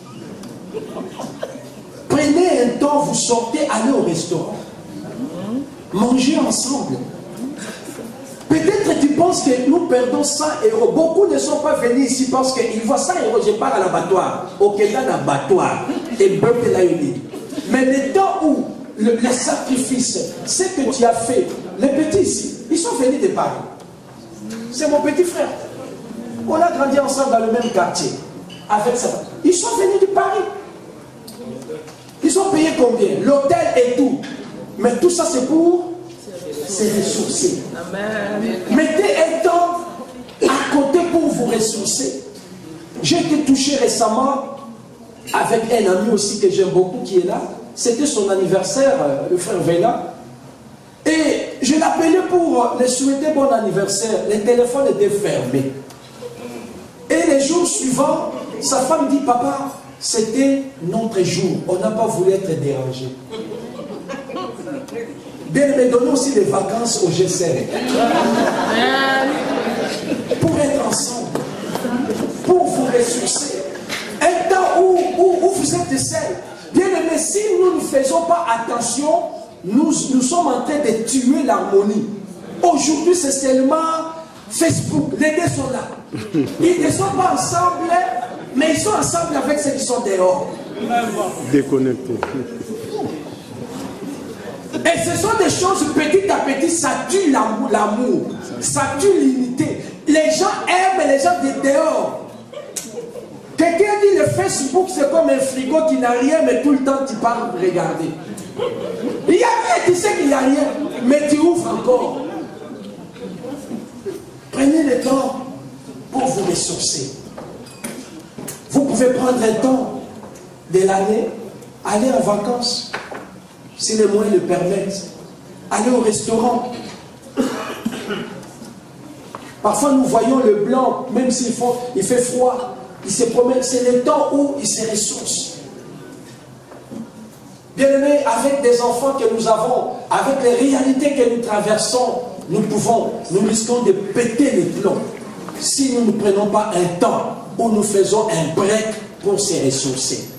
Prenez un temps, vous sortez, allez au restaurant. Mangez ensemble. Peut-être tu penses que nous perdons cent euros. Beaucoup ne sont pas venus ici parce qu'ils voient cent euros. Je pars à l'abattoir. Au Kenya, l'abattoir. Et Beuple l'a uni. Mais le temps où le, le sacrifice, ce que tu as fait, les petits ici, ils sont venus de Paris. C'est mon petit frère. On a grandi ensemble dans le même quartier. Avec ça. Ils sont venus de Paris. Ils ont payé combien? L'hôtel et tout. Mais tout ça, c'est pour se ressourcer. Amen. Mettez un temps à côté ressourcer. J'ai été touché récemment avec un ami aussi que j'aime beaucoup qui est là. C'était son anniversaire, le frère Vela. Et je l'appelais pour le souhaiter bon anniversaire. Le téléphone était fermé. Et les jours suivants, sa femme dit, papa, c'était notre jour. On n'a pas voulu être dérangé. Bien, mais donnons aussi des vacances au G C R. Pour être ensemble. Pour vous ressourcer. Un temps où, où, où vous êtes seul. Bien aimé, si nous ne faisons pas attention, nous, nous sommes en train de tuer l'harmonie. Aujourd'hui, c'est seulement Facebook. Les deux sont là. Ils ne sont pas ensemble, mais ils sont ensemble avec ceux qui sont dehors. Déconnectés. Et ce sont des choses, petit à petit, ça tue l'amour, ça tue l'unité. Les gens aiment les gens de dehors. Quelqu'un dit le Facebook c'est comme un frigo qui n'a rien, mais tout le temps tu parles, regardez. Il y a rien, tu sais qu'il n'y a rien, mais tu ouvres encore. Prenez le temps pour vous ressourcer. Vous pouvez prendre un temps de l'année, aller en vacances, si les moyens le permettent, aller au restaurant. Parfois nous voyons le blanc, même s'il il fait froid, il se promène, c'est le temps où il se ressource. Bien aimé, avec des enfants que nous avons, avec les réalités que nous traversons, nous pouvons, nous risquons de péter les plombs si nous ne prenons pas un temps où nous faisons un break pour se ressourcer.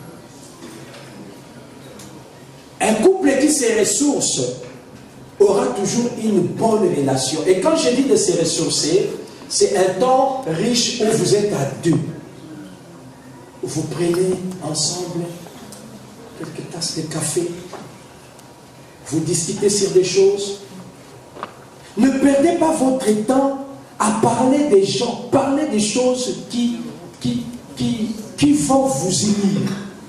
Un couple qui se ressource aura toujours une bonne relation. Et quand je dis de se ressourcer, c'est un temps riche où vous êtes à deux. Vous prenez ensemble quelques tasses de café. Vous discutez sur des choses. Ne perdez pas votre temps à parler des gens. Parlez des choses qui, qui, qui, qui vont vous unir.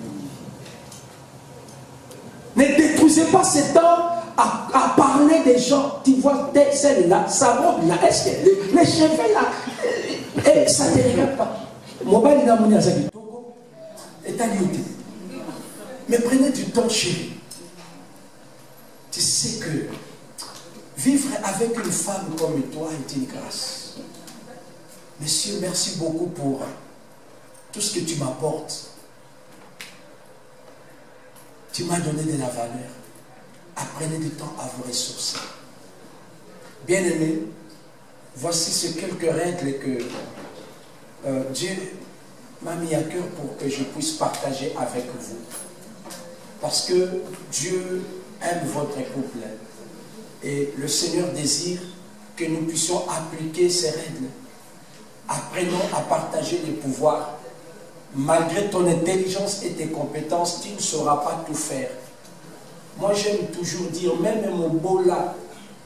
Ne détruisez pas ce temps à, à parler des gens. Tu vois, celle-là, sa robe là, est-ce que les, les cheveux là, et ça ne te regarde pas. Mobile n'a pas de Togo est à l'unité. Mais prenez du temps chérie. Tu sais que vivre avec une femme comme toi est une grâce. Monsieur, merci beaucoup pour tout ce que tu m'apportes. Tu m'as donné de la valeur. Apprenez du temps à vous ressourcer. Bien-aimés, voici ces quelques règles que euh, Dieu m'a mis à cœur pour que je puisse partager avec vous. Parce que Dieu aime votre couple. Et le Seigneur désire que nous puissions appliquer ces règles. Apprenons à partager les pouvoirs. Malgré ton intelligence et tes compétences, tu ne sauras pas tout faire. Moi, j'aime toujours dire, même mon beau là,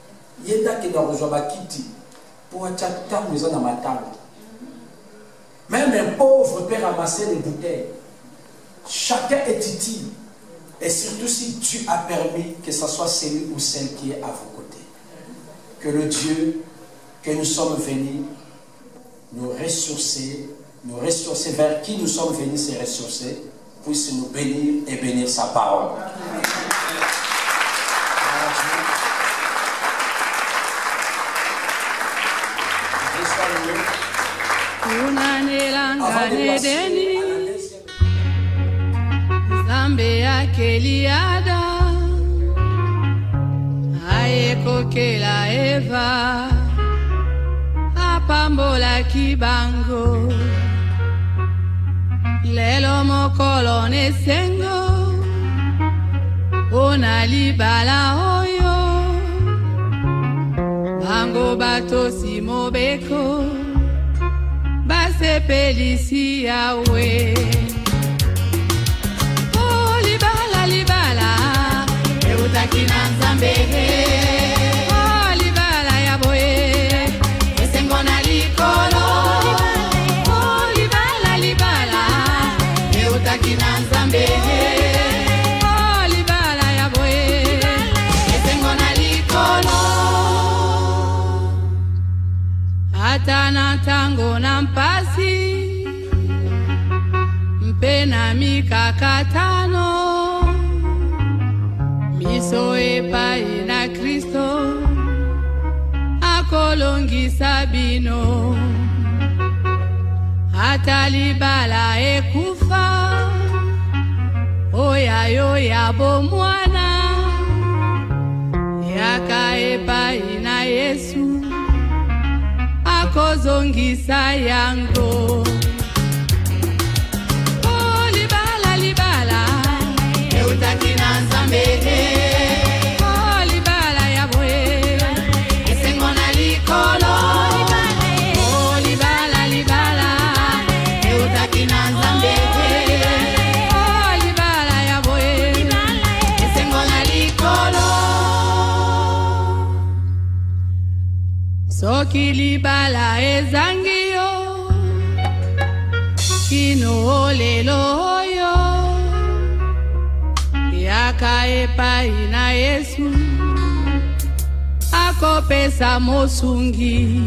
même un pauvre peut ramasser les bouteilles. Chacun est utile. Et surtout si Dieu a permis que ce soit celui ou celle qui est à vos côtés. Que le Dieu que nous sommes venus nous ressourcer, nous ressourcer vers qui nous sommes venus se ressourcer, puisse nous bénir et bénir sa parole. Zambia Keliada Aeko Kela Eva Apambola Kibango Lelo Mokolo Nesengo Onali Bala Oyo Bango Bato Simobeko Base Pelisi Yawe Takina Nzambehe Oh libala ya boye Esengona likolo Oh libala libala Eu takina Nzambehe Oh libala ya boye Esengona likolo atana tango na mpasi mpena mikakatano miso epai na Kristo akolongisa bino ata libala ekufa oya yoya bomwana yaka epai na Yesu akozongisa yango. Oh libala libala eutaki na Nzambe. Oh libala ya boye esengo na likolo. Oh libala libala eutaki na Nzambe. Oh libala ya boye esengo na likolo. Soki libala ezangio kino lelo yo yaka epai na Yesu akopesa mosungi.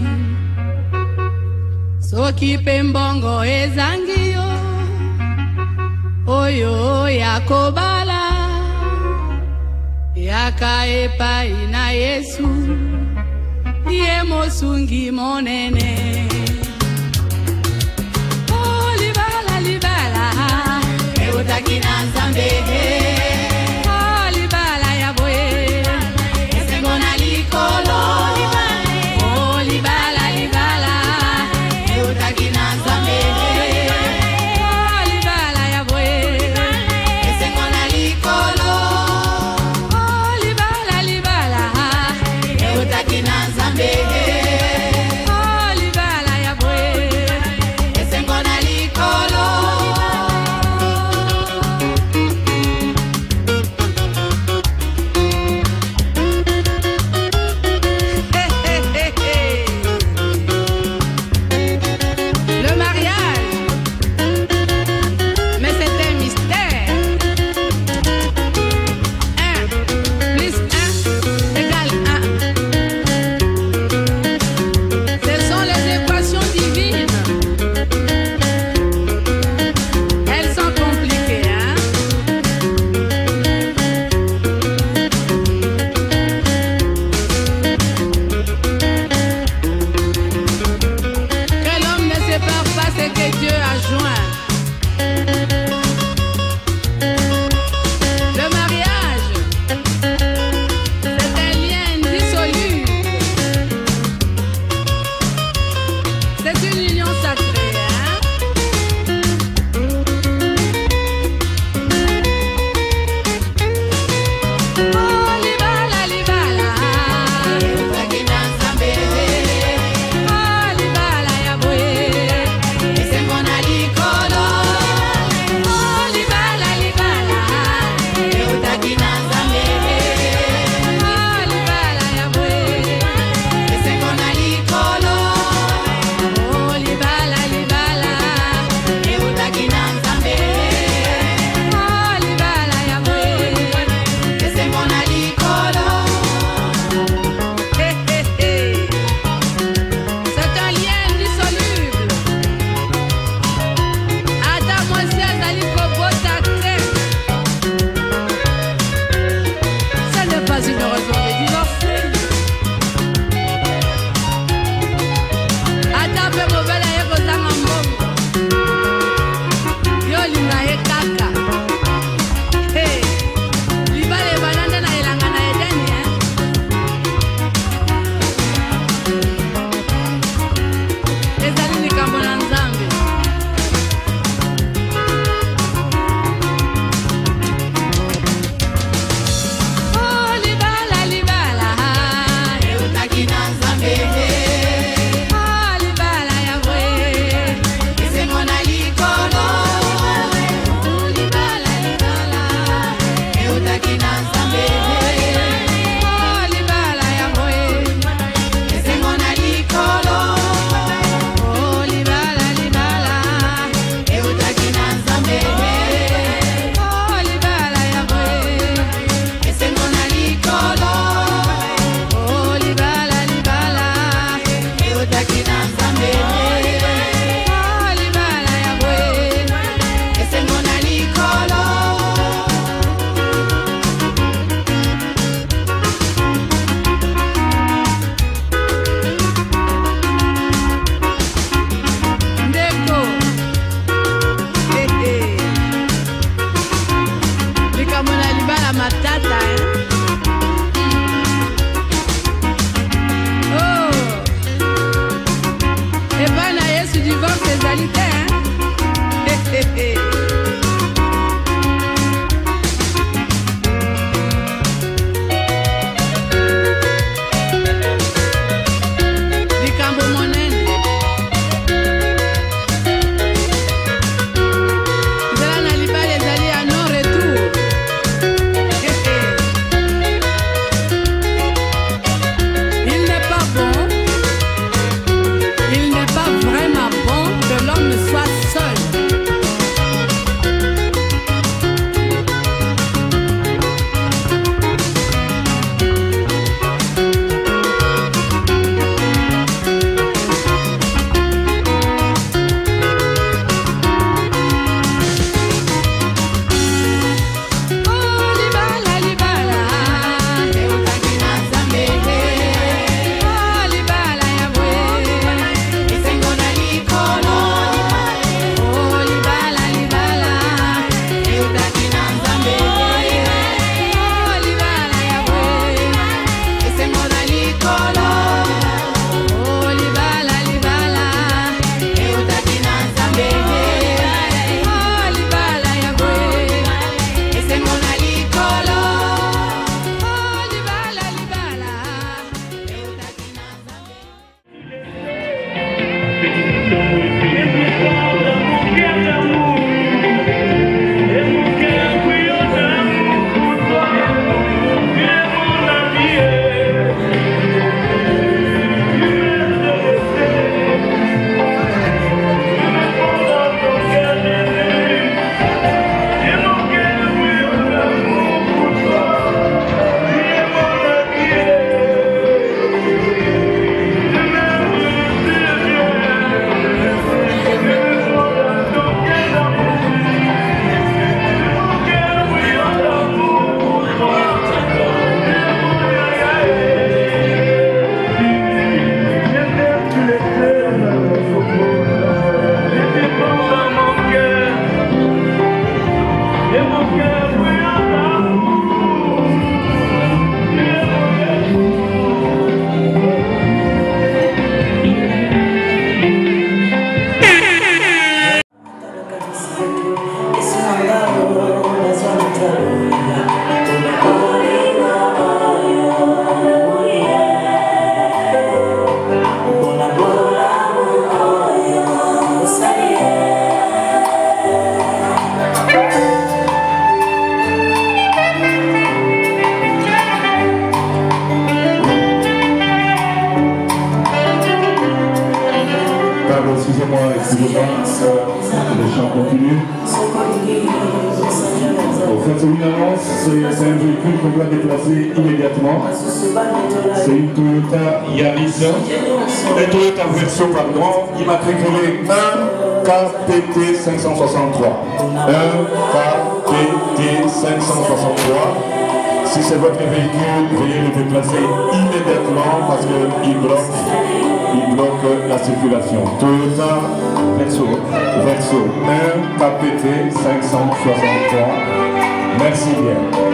Soki pembongo ezangio oyo yakobala yaka epai na Yesu Ye mosungi monene. Oh libala libala eutaki na Nzambe. Oh libala ya boye esengo na likolo. Oh libala libala eutaki na Nzambe. Oh libala ya boye esengo na likolo. Oh libala libala eutaki na Nzambe. Oh libala ya excusez-moi, excusez-moi, euh, le chant continue. Au fait, c'est une annonce, c'est un véhicule qu'on doit déplacer immédiatement. C'est une Toyota Yaris, un Toyota Verso, pardon, immatriculé un K P T cinq cent soixante-trois. un K P T cinq cent soixante-trois. Si c'est votre véhicule, veuillez le déplacer immédiatement parce qu'il bloque, il bloque la circulation. Toyota Verso, Verso un K P T cinq cent soixante-trois. Merci bien.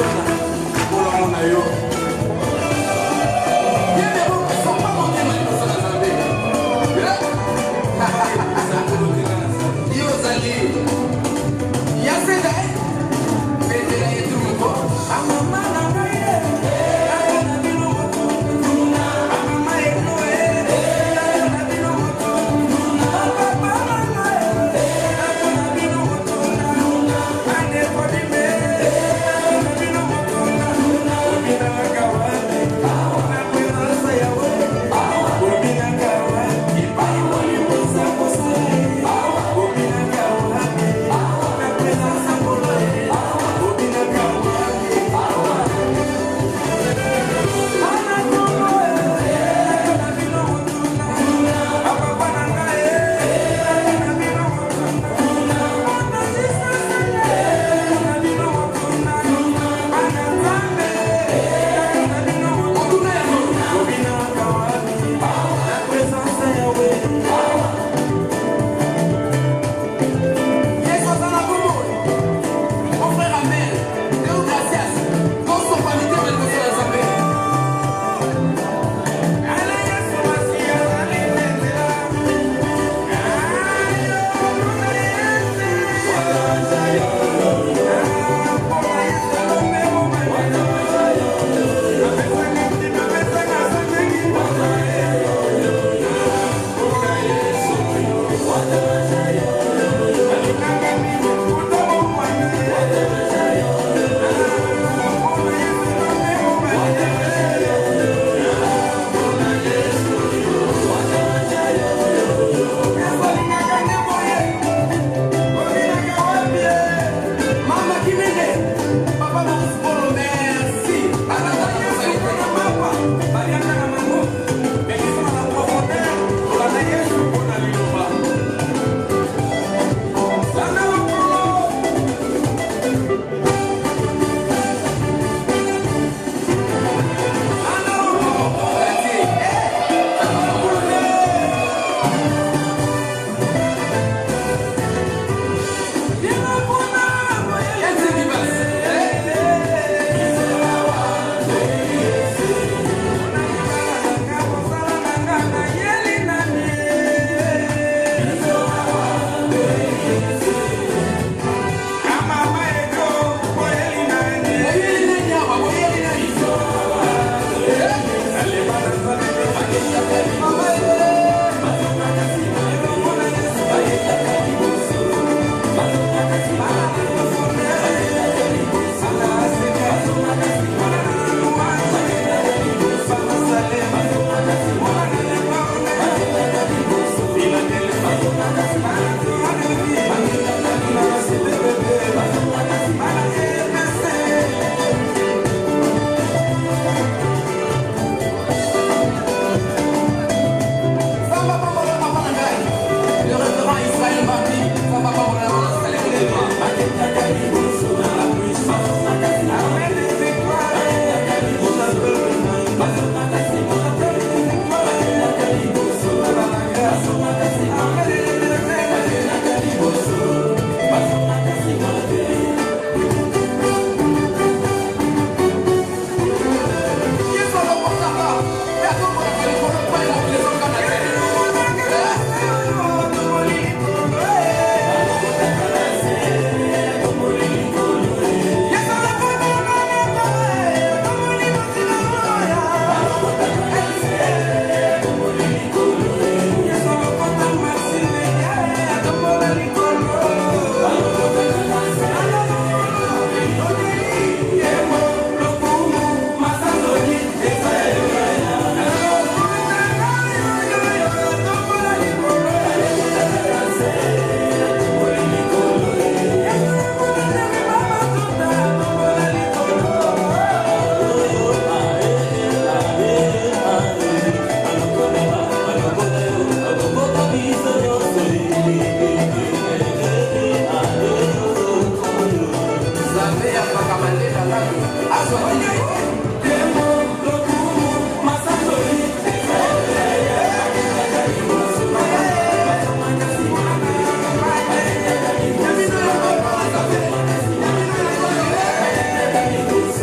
Thank you.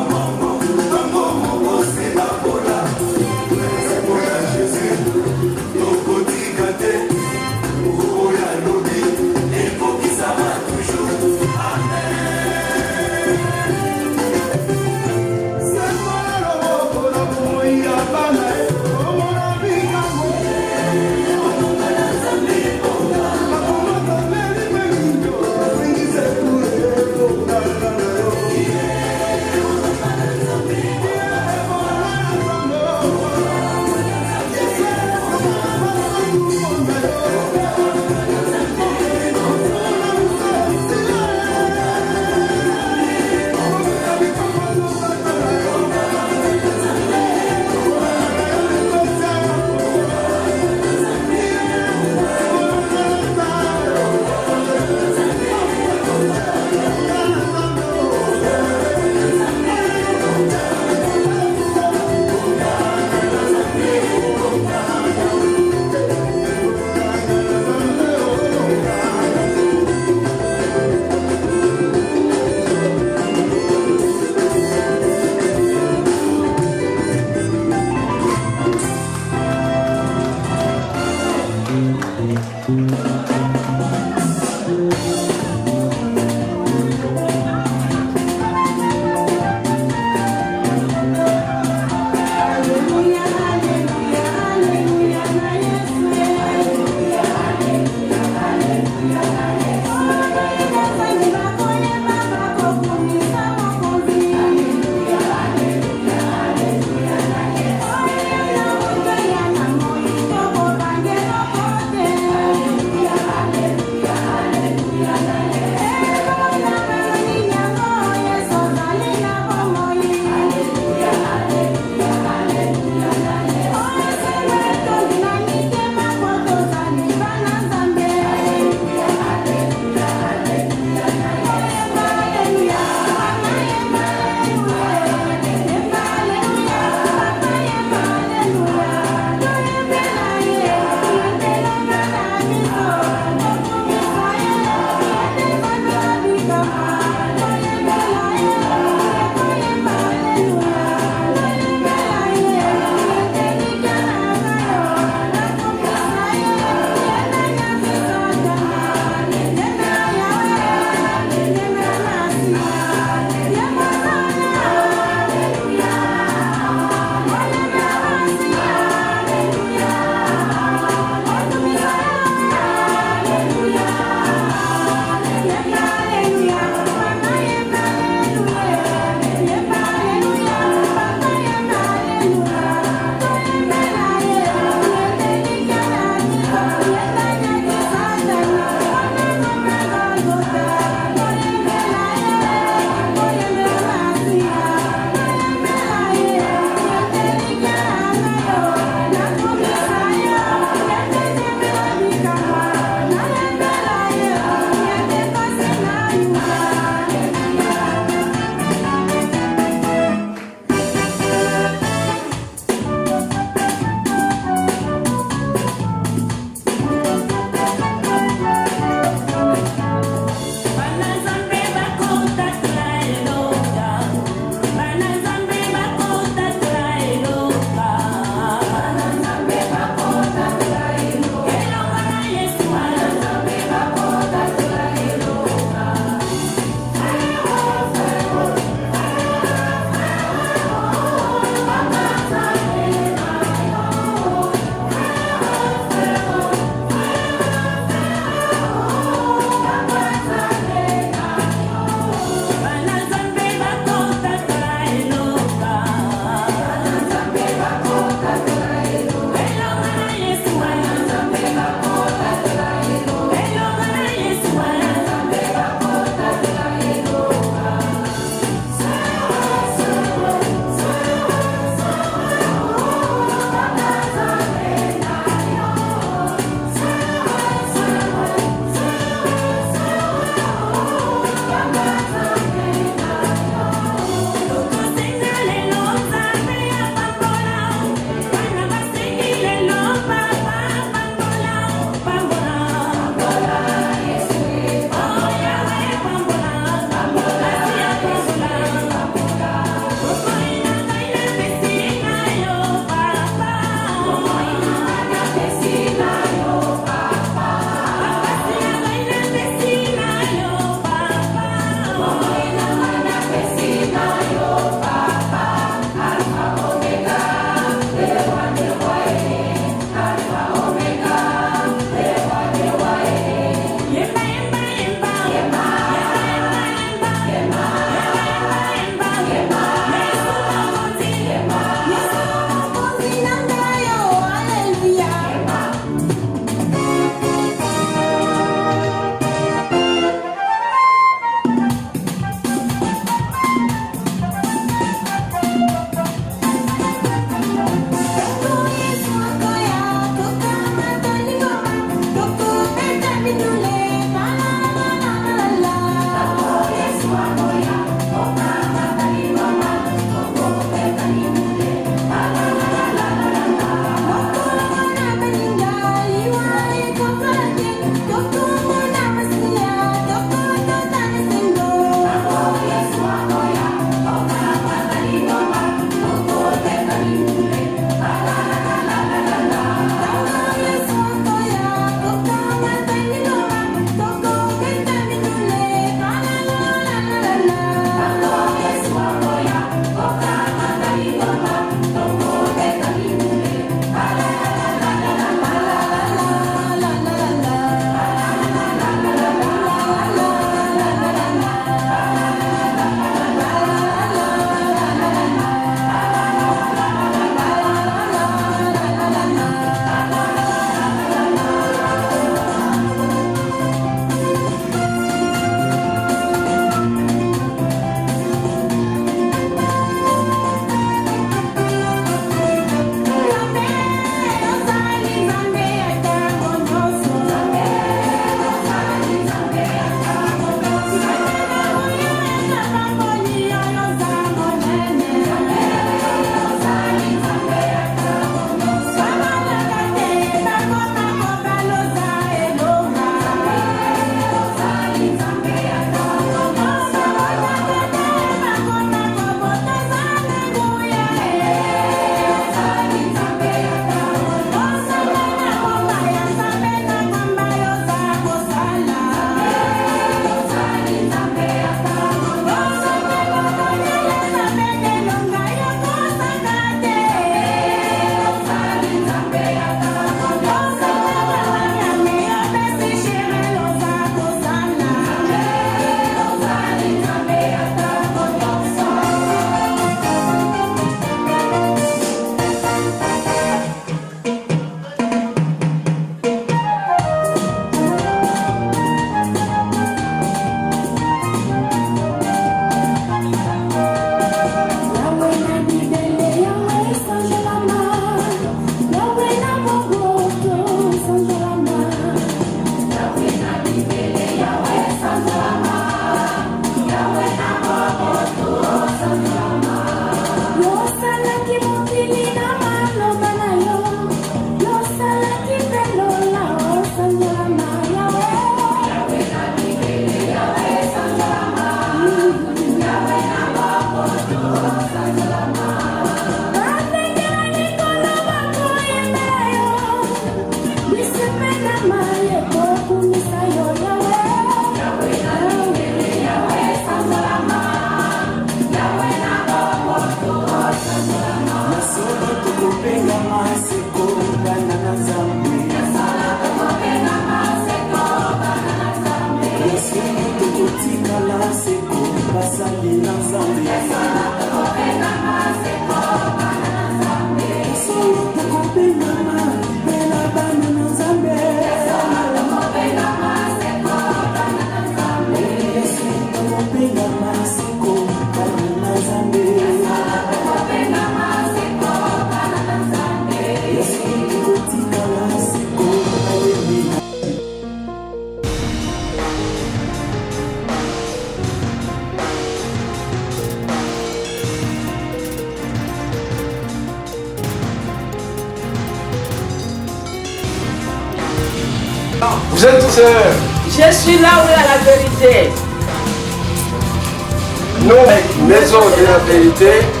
Vous êtes sœur. Je suis là où il y a la vérité. Nous, maison de la vérité,